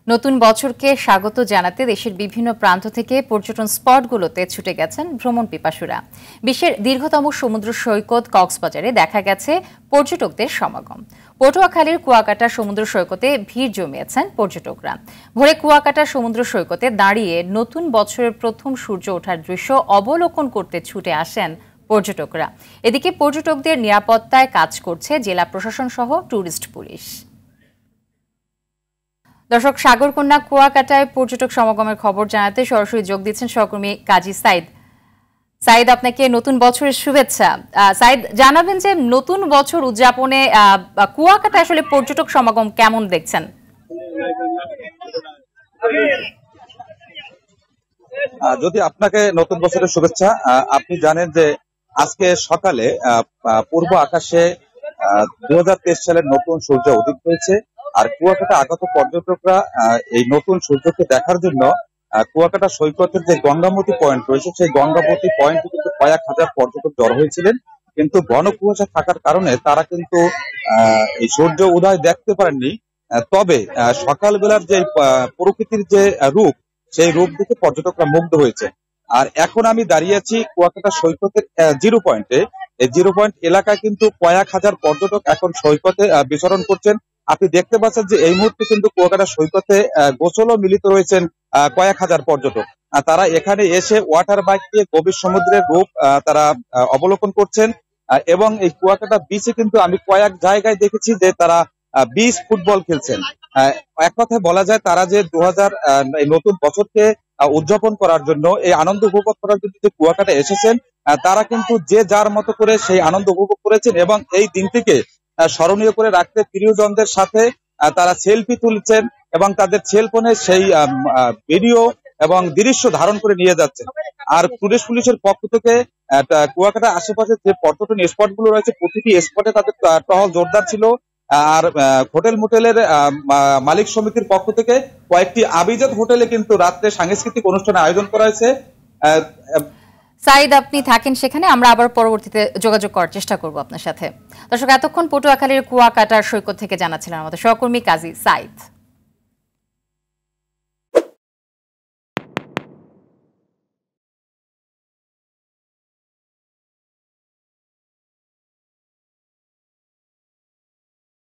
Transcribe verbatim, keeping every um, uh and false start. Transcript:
নতুন বছরকে স্বাগত জানাতে দেশের বিভিন্ন প্রান্ত থেকে পর্যটন স্পটগুলোতে ছুটে গেছেন ভ্রমণ পিপাসুরা। বিশ্বের দীর্ঘতম সমুদ্র সৈকত কক্সবাজারে দেখা গেছে পর্যটকদের সমাগম। পটুয়াখালীর কুয়াকাটা সমুদ্র সৈকতে ভিড় জমিয়েছেন পর্যটকরা। ভোরে কুয়াকাটা সমুদ্র সৈকতে দাঁড়িয়ে নতুন বছরের প্রথম সূর্য ওঠার দৃশ্য অবলোকন করতে ছুটে আসেন পর্যটকরা। এদিকে পর্যটকদের নিরাপত্তায় কাজ করছে জেলা প্রশাসন সহ ট্যুরিস্ট পুলিশ। দর্শক, সাগরকন্যা কুয়াকাটায় পর্যটক সমাগমের খবর জানাতে সরাসরি যোগ দিচ্ছেন সহকর্মী কাজী সাইদ। সাইদ, আপনাকে নতুন বছরের শুভেচ্ছা। সাইদ, জানাবেন যে নতুন বছর উদযাপনে কুয়াকাটা আসলে পর্যটক সমাগম কেমন দেখছেন? যদি আপনাকে নতুন বছরের শুভেচ্ছা। আপনি জানেন যে আজকে সকালে পূর্ব আকাশে দু হাজার তেইশ সালের নতুন সূর্য উদিত হয়েছে। আর কুয়াকাটা আগত পর্যটকরা এই নতুন সূর্যকে দেখার জন্য কুয়াকাটা সৈকতের যে গঙ্গামতী পয়েন্ট রয়েছে সেই গঙ্গামতী পয়েন্টে কিন্তু কয়েক হাজার পর্যটক জড়ো হয়েছিলেন, কিন্তু ঘন কুয়াশা থাকার কারণে তারা কিন্তু আহ এই সূর্য উদয় দেখতে পারেননি। তবে সকালবেলার যে প্রকৃতির যে রূপ, সেই রূপ দেখে পর্যটকরা মুগ্ধ হয়েছে। আর এখন আমি দাঁড়িয়ে আছি কুয়াকাটা সৈকতের জিরো পয়েন্টে। এই জিরো পয়েন্ট এলাকায় কিন্তু কয়েক হাজার পর্যটক এখন সৈকতে বিচরণ করছেন। আপনি দেখতে পাচ্ছেন যে এই মুহূর্তে কিন্তু কুয়াকাটা সৈকতে গোসলও মিলিত রয়েছেন কয়েক হাজার পর্যটক। তারা এখানে এসে ওয়াটার বাইক দিয়ে গভীর সমুদ্রের রূপ তারা অবলোকন করছেন। এবং এই কুয়াকাটা বিচে কিন্তু আমি কয়েক জায়গায় দেখেছি যে তারা বিচ ফুটবল খেলছেন। এক কথায় বলা যায় তারা যে দু হাজার নতুন বছরকে উদযাপন করার জন্য, এই আনন্দ উপভোগ করার জন্য যে কুয়াকাটা এসেছেন, তারা কিন্তু যে যার মতো করে সেই আনন্দ উপভোগ করেছেন এবং এই দিনটিকে স্মরণীয় করে রাখতে প্রিয়জনদের সাথে তারা সেলফি তুলছেন এবং তাদের সেলফোনে সেই ভিডিও এবং দৃশ্য ধারণ করে নিয়ে যাচ্ছে। আর টুরিস্ট পুলিশের পক্ষ থেকে কুয়াকাটা আশেপাশে যে পর্যটন স্পট গুলো রয়েছে প্রতিটি স্পটে তাদের টহল জোরদার ছিল। আর হোটেল মোটেলের মালিক সমিতির পক্ষ থেকে কয়েকটি আবিজাত হোটেলে কিন্তু রাত্রে সাংস্কৃতিক অনুষ্ঠানের আয়োজন করা হয়েছে। সাইদ, আপনি থাকেন সেখানে, আমরা আবার পরবর্তীতে যোগাযোগ করার চেষ্টা করব আপনার সাথে। দর্শক, এতক্ষণ পটুয়াখালীর কুয়াকাটার সৈকত থেকে জানাচ্ছিলেন আমাদের সহকর্মী কাজী সাইদ।